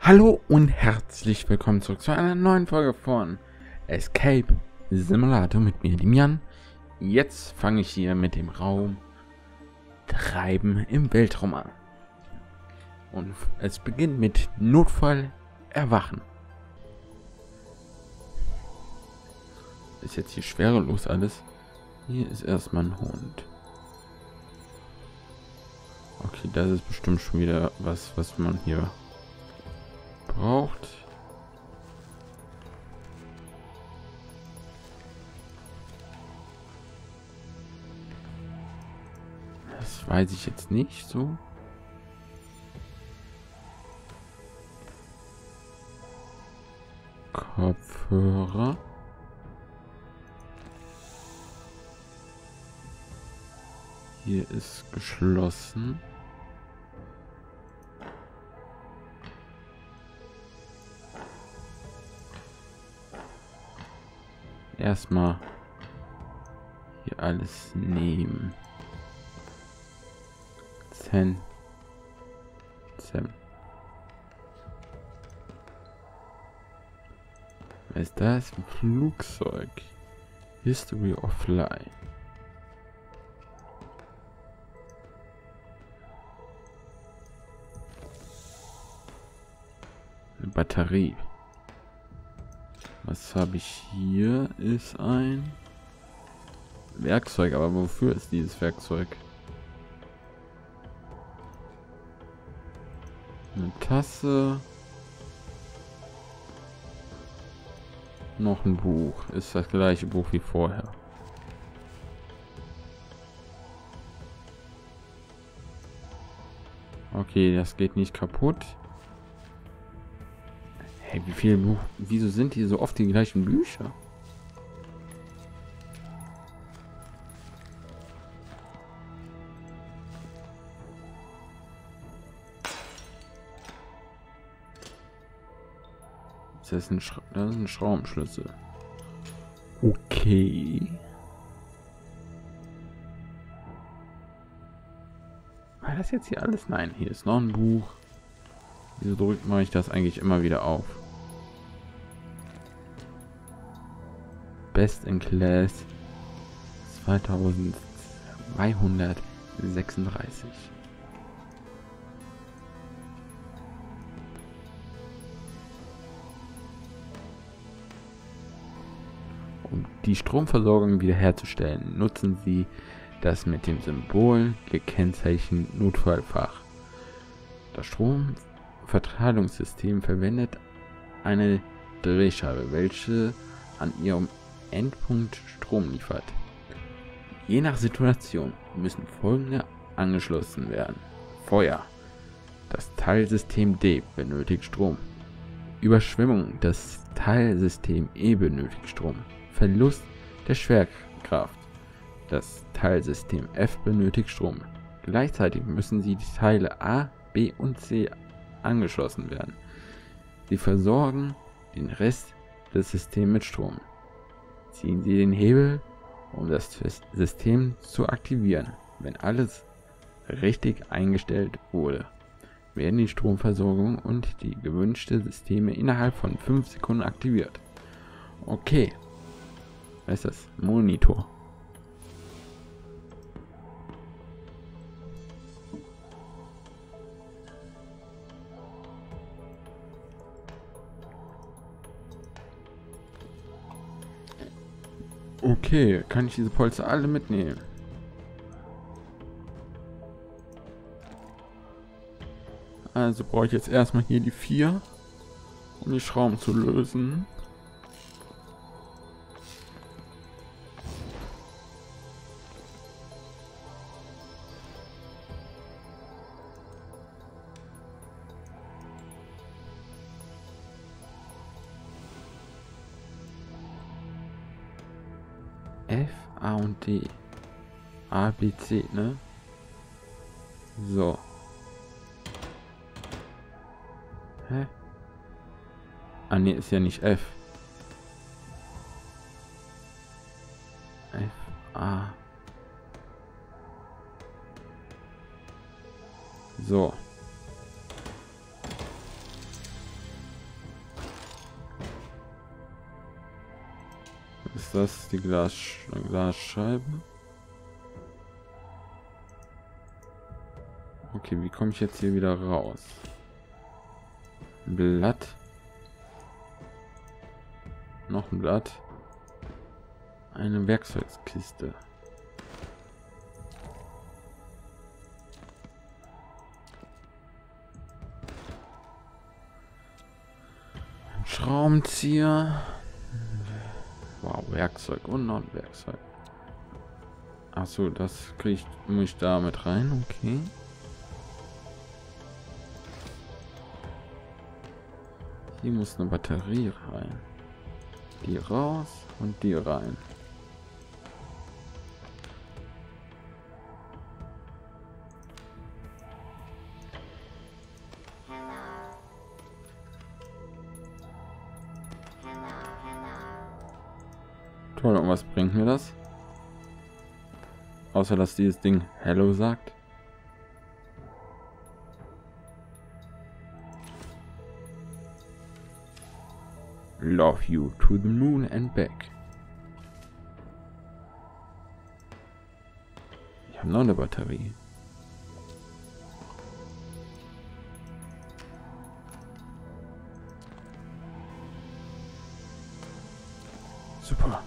Hallo und herzlich willkommen zurück zu einer neuen Folge von Escape Simulator mit mir, dem Jan. Jetzt fange ich hier mit dem Raum Treiben im Weltraum an. Und es beginnt mit Notfall erwachen. Ist jetzt hier schwerelos alles. Hier ist erstmal ein Hund. Okay, das ist bestimmt schon wieder was man hier braucht. Das weiß ich jetzt nicht so. Kopfhörer. Hier ist geschlossen. Erstmal hier alles nehmen. 10. Was ist das? Ein Flugzeug. History of Fly. Eine Batterie. Was habe ich hier? Ist ein Werkzeug, aber wofür ist dieses Werkzeug? Eine Tasse. Noch ein Buch. Ist das gleiche Buch wie vorher. Okay, das geht nicht kaputt. Hey, wie viele Buch? Wieso sind hier so oft die gleichen Bücher? Das ist ein Schraubenschlüssel. Okay. War das jetzt hier alles? Nein, hier ist noch ein Buch. Wieso drückt man ich das eigentlich immer wieder auf? Best in Class 2236. Um die Stromversorgung wiederherzustellen, nutzen Sie das mit dem Symbol gekennzeichnete Notfallfach. Das Stromverteilungssystem verwendet eine Drehscheibe, welche an ihrem Endpunkt Strom liefert. Je nach Situation müssen folgende angeschlossen werden: Feuer. Das Teilsystem D benötigt Strom. Überschwemmung. Das Teilsystem E benötigt Strom. Verlust der Schwerkraft. Das Teilsystem F benötigt Strom. Gleichzeitig müssen die Teile A, B und C angeschlossen werden. Sie versorgen den Rest des Systems mit Strom. Ziehen Sie den Hebel, um das System zu aktivieren. Wenn alles richtig eingestellt wurde, werden die Stromversorgung und die gewünschten Systeme innerhalb von 5 Sekunden aktiviert. Okay. Was ist das? Monitor. Okay, kann ich diese Polster alle mitnehmen? Also brauche ich jetzt erstmal hier die 4, um die Schrauben zu lösen. F, A und D. A, B, C, ne? So. Hä? Ah, ne, ist ja nicht F. F, A. So. ist das? Die Glasscheibe? Okay, wie komme ich jetzt hier wieder raus? Blatt. Noch ein Blatt. Eine Werkzeugkiste. Ein Schraubenzieher. Wow, Werkzeug und noch ein Werkzeug. Achso, das kriege ich, muss ich da mit rein, okay. Hier muss eine Batterie rein. Die raus und die rein. Toll, und was bringt mir das? Außer dass dieses Ding Hello sagt. Love you to the moon and back. Ich habe noch eine Batterie. Super.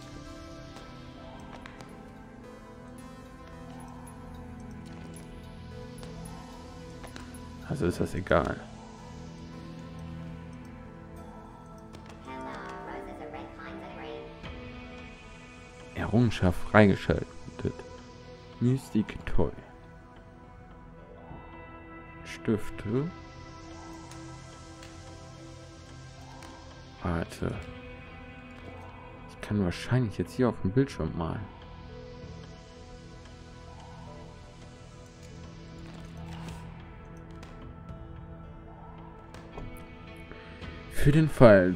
Also ist das egal. Errungenschaft freigeschaltet. Mystic Toy. Stifte. Warte. Ich kann wahrscheinlich jetzt hier auf dem Bildschirm malen. Für den Fall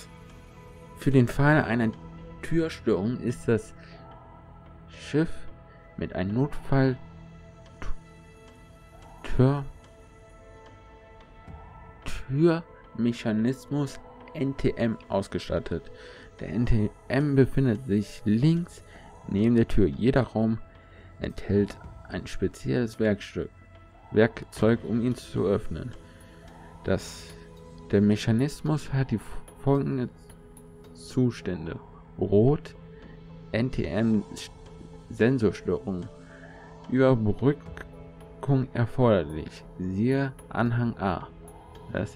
einer Türstörung ist das Schiff mit einem Türmechanismus NTM ausgestattet. Der NTM befindet sich links neben der Tür. Jeder Raum enthält ein spezielles Werkzeug, um ihn zu öffnen. Der Mechanismus hat die folgenden Zustände: Rot, NTM Sensorstörung, Überbrückung erforderlich, siehe Anhang A. Das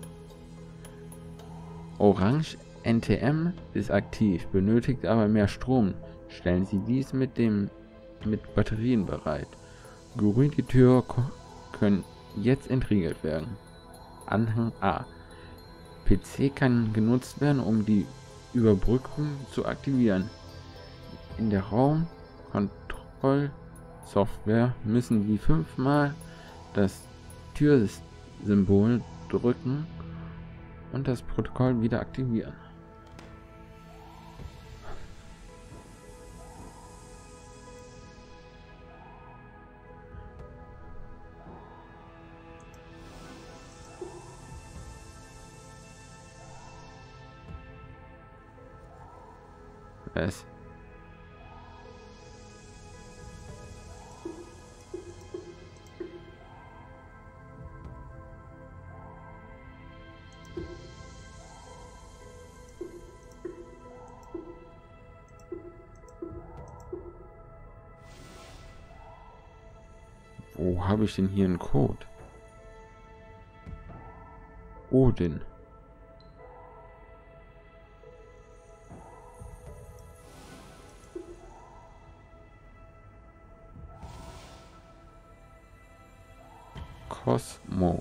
Orange, NTM ist aktiv, benötigt aber mehr Strom. Stellen Sie dies mit Batterien bereit. Grün, die Tür können jetzt entriegelt werden. Anhang A. PC kann genutzt werden, um die Überbrückung zu aktivieren. In der Raumkontrollsoftware müssen Sie 5-mal das Türsymbol drücken und das Protokoll wieder aktivieren. Was? Wo habe ich denn hier einen Code? Odin. Cosmo.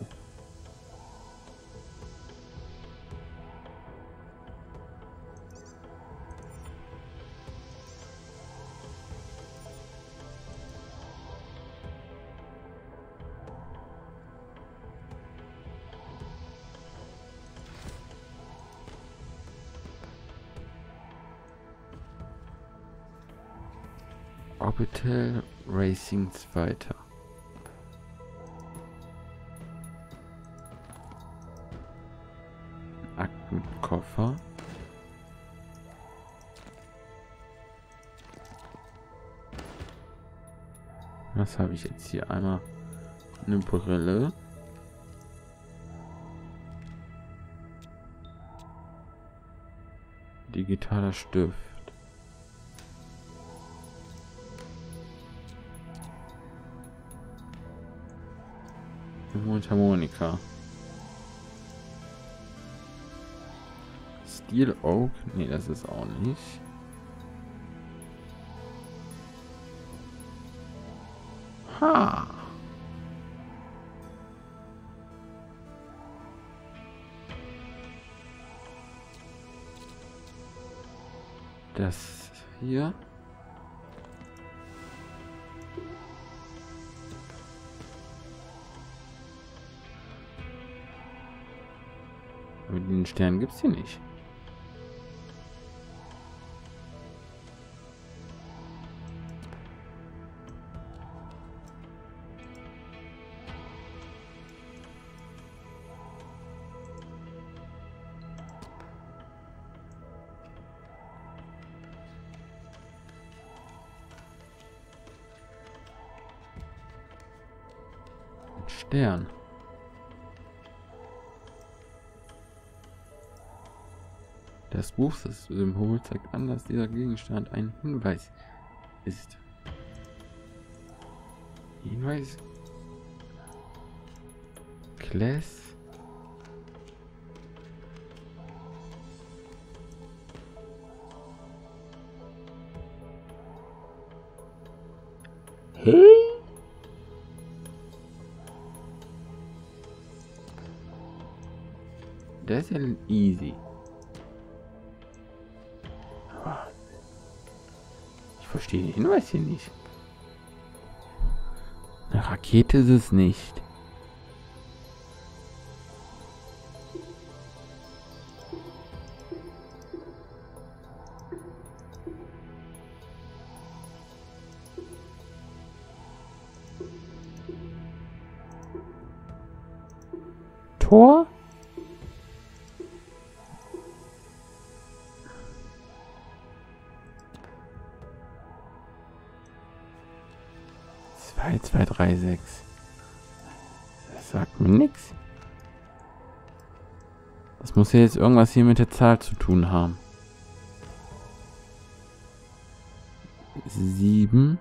Orbital Racing 2. Aktenkoffer. Was habe ich jetzt hier? Einmal eine Brille. Digitaler Stift. Mundharmonika. Steel Oak? Nee, das ist auch nicht. Ha! Das hier. Aber den Stern gibt es hier nicht. Stern. Das Buchsymbol zeigt an, dass dieser Gegenstand ein Hinweis ist. Hinweis? Class? Hey? Das ist ja easy. Ich verstehe den Hinweis hier nicht. Eine Rakete ist es nicht. Tor? Zwei, drei, sechs. Das sagt mir nichts. Das muss ja jetzt irgendwas hier mit der Zahl zu tun haben. 7.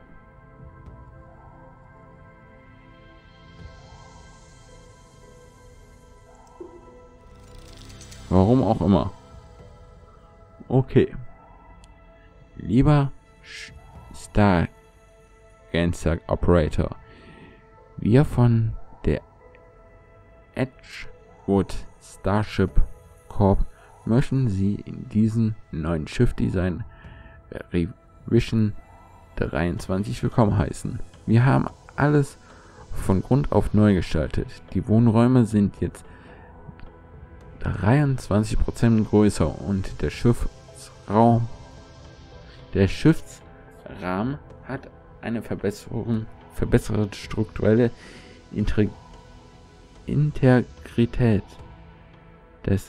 Warum auch immer. Okay. Lieber Star Gensag Operator. Wir von der Edgewood Starship Corp möchten Sie in diesem neuen Schiffdesign Revision 23 willkommen heißen. Wir haben alles von Grund auf neu gestaltet. Die Wohnräume sind jetzt 23% größer und der Schiffsrahmen hat eine verbesserte strukturelle Integrität. Das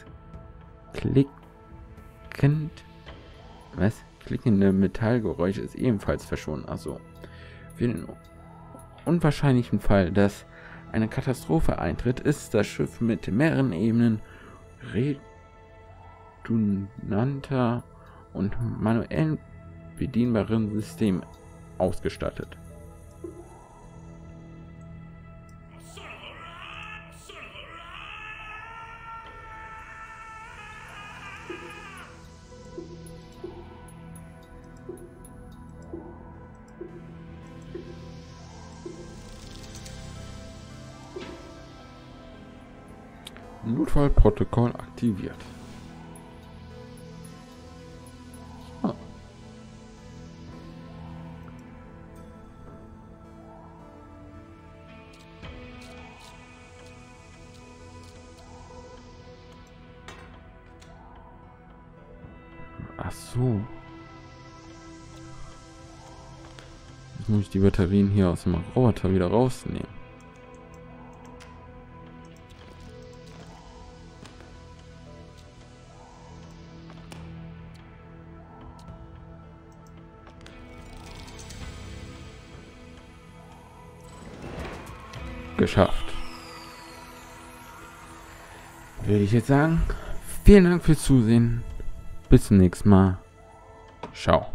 klickende Metallgeräusch ist ebenfalls verschwunden. Also für den unwahrscheinlichen Fall, dass eine Katastrophe eintritt, ist das Schiff mit mehreren Ebenen redundanter und manuell bedienbaren Systemen ausgestattet. Notfallprotokoll aktiviert. Ach so. Jetzt muss ich die Batterien hier aus dem Roboter wieder rausnehmen. geschafft. Würde ich jetzt sagen, vielen Dank fürs Zusehen. Bis zum nächsten Mal. Ciao.